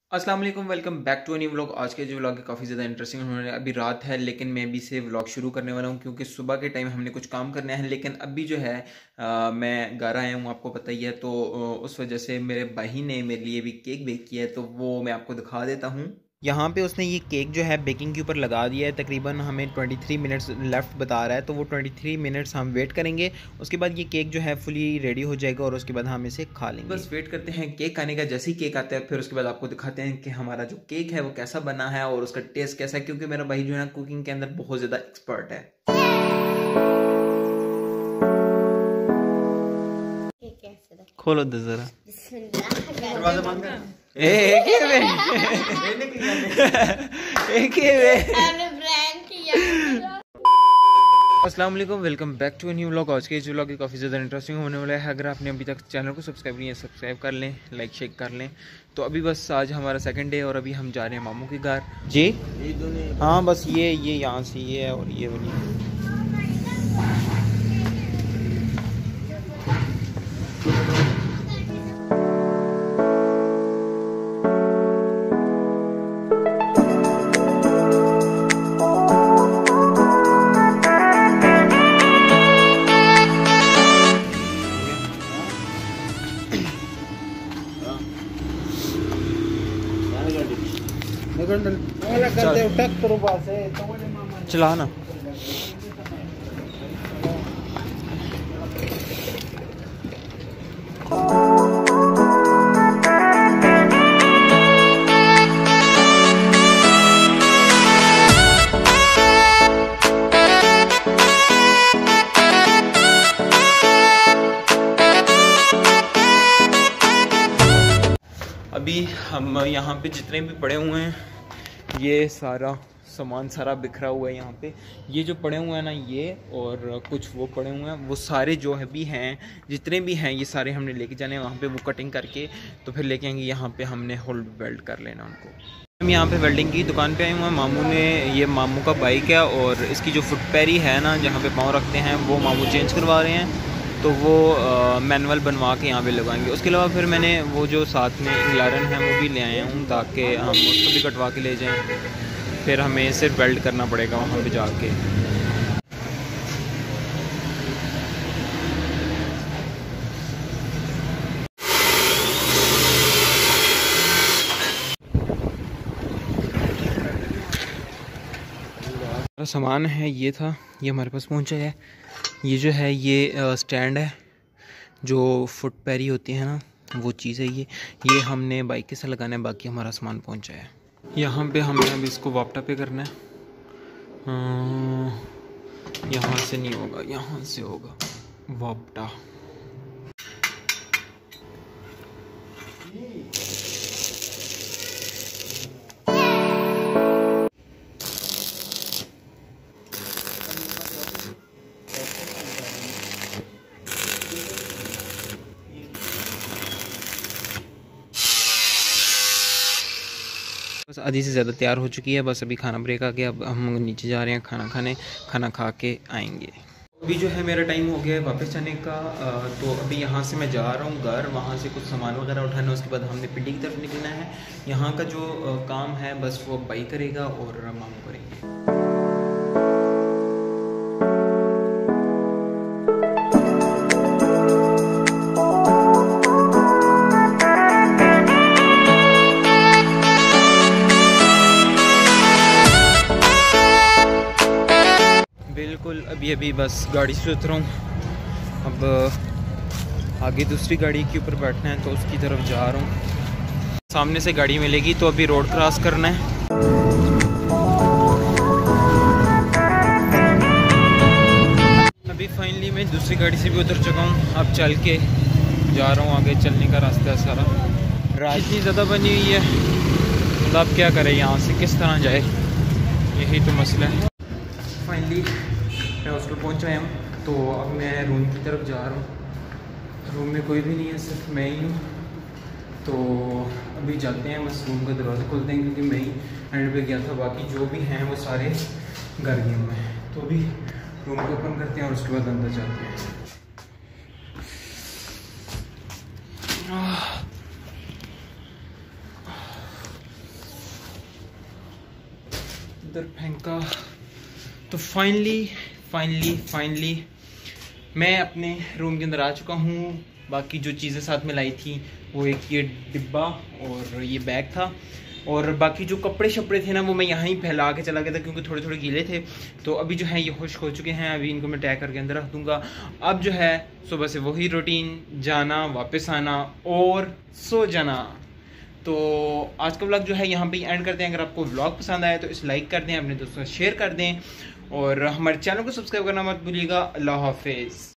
अस्सलाम वालेकुम, welcome back to a new vlog. आज के जो व्लॉग है काफ़ी ज़्यादा इंटरेस्टिंग होने वाला है। अभी रात है लेकिन मैं अभी से व्लॉग शुरू करने वाला हूँ क्योंकि सुबह के टाइम हमने कुछ काम करना है। लेकिन अभी जो है मैं घर आया हूँ, आपको पता ही है। तो उस वजह से मेरे भाई ने मेरे लिए भी केक बेक किया है, तो वो मैं आपको दिखा देता हूँ। यहाँ पे उसने ये केक जो है बेकिंग के ऊपर लगा दिया है। तकरीबन हमें 23 मिनट्स लेफ़्ट बता रहा है, तो वो 23 मिनट्स हम वेट करेंगे। उसके बाद ये केक जो है फुली रेडी हो जाएगा और उसके बाद हम इसे खा लेंगे। बस वेट करते हैं केक आने का। जैसे ही केक आता है फिर उसके बाद आपको दिखाते हैं कि हमारा जो केक है वो कैसा बना है और उसका टेस्ट कैसा है, क्योंकि मेरा भाई जो है ना कुकिंग के अंदर बहुत ज़्यादा एक्सपर्ट है। खोलो दे जरा। दरवाजा बंद कर। अस्सलाम वालेकुम, welcome back to a new vlog. आज के जो व्लॉग काफ़ी ज़्यादा इंटरेस्टिंग होने वाला है। अगर आपने अभी तक चैनल को सब्सक्राइब नहीं है, सब्सक्राइब कर लें, लाइक शेयर कर लें। तो अभी बस आज हमारा सेकंड डे और अभी हम जा रहे हैं मामू के घर। जी हाँ, बस ये यहाँ से ये है और ये वाली। चला ना। अभी हम यहाँ पे जितने भी पड़े हुए हैं, ये सारा सामान सारा बिखरा हुआ है यहाँ पे। ये जो पड़े हुए हैं ना, ये और कुछ वो पड़े हुए हैं, वो सारे जो है भी हैं, जितने भी हैं ये सारे हमने लेके जाने हैं वहाँ पे। वो कटिंग करके तो फिर लेके आएंगे यहाँ पे। हमने होल्ड वेल्ड कर लेना उनको। हम यहाँ पे वेल्डिंग की दुकान पे आए हुए हैं। मामू ने, ये मामू का बाइक है और इसकी जो फुट पैरी है ना, जहाँ पे पाँव रखते हैं, वो मामू चेंज करवा रहे हैं। तो वो मैनुअल बनवा के यहाँ पे लगाएंगे। उसके अलावा फिर मैंने वो जो साथ में इंग्लारन है वो भी ले आए हूँ ताकि हम उसको भी कटवा के ले जाएं। फिर हमें सिर्फ वेल्ड करना पड़ेगा वहाँ पे जाके। सामान है ये था, ये हमारे पास पहुँचा है। ये जो है ये स्टैंड है, जो फुट पैरी होती है ना, वो चीज़ है ये हमने बाइक के साथ लगाना है। बाकी हमारा सामान पहुँचा है। यहाँ पे हमने अभी इसको वापटा पे करना है। यहाँ से नहीं होगा, यहाँ से होगा वापटा। बस आधी से ज़्यादा तैयार हो चुकी है। बस अभी खाना ब्रेक आ गया। अब हम नीचे जा रहे हैं खाना खाने। खाना खा के आएंगे। अभी जो है मेरा टाइम हो गया है वापस जाने का। तो अभी यहाँ से मैं जा रहा हूँ घर, वहाँ से कुछ सामान वगैरह उठाना। उसके बाद हमने पिंडी की तरफ निकलना है। यहाँ का जो काम है बस वो भाई करेगा और मामू करेंगे। बिल्कुल अभी बस गाड़ी से उतरा हूँ। अब आगे दूसरी गाड़ी के ऊपर बैठना है तो उसकी तरफ जा रहा हूँ। सामने से गाड़ी मिलेगी तो अभी रोड क्रॉस करना है। अभी फाइनली मैं दूसरी गाड़ी से भी उतर चुका हूँ। अब चल के जा रहा हूँ, आगे चलने का रास्ता है सारा। रात इतनी ज़्यादा बनी हुई है, मतलब अब क्या करें, यहाँ से किस तरह जाए, यही तो मसला है। फाइनली मैं हॉस्टल पहुँच आया हूँ। तो अब मैं रूम की तरफ जा रहा हूँ। रूम में कोई भी नहीं है, सिर्फ मैं ही हूँ। तो अभी जाते हैं, बस रूम का दरवाज़ा खोलते हैं क्योंकि मैं ही एंड पे गया था। बाकी जो भी हैं वो सारे घर गए हुए हैं। तो अभी रूम को ओपन करते हैं और उसके बाद अंदर जाते हैं। इधर फेंका। तो फाइनली मैं अपने रूम के अंदर आ चुका हूँ। बाकी जो चीज़ें साथ में लाई थी वो एक ये डिब्बा और ये बैग था, और बाकी जो कपड़े शपड़े थे ना वो मैं यहाँ ही फैला के चला गया था क्योंकि थोड़े थोड़े गीले थे। तो अभी जो है ये खुश्क हो चुके हैं, अभी इनको मैं टैग करके अंदर रख दूँगा। अब जो है सुबह से वही रूटीन, जाना वापस आना और सो जाना। तो आज का व्लॉग जो है यहाँ पे एंड करते हैं। अगर आपको व्लॉग पसंद आया तो इसे लाइक कर दें, अपने दोस्तों से शेयर कर दें और हमारे चैनल को सब्सक्राइब करना मत भूलिएगा। अल्लाह हाफिज़।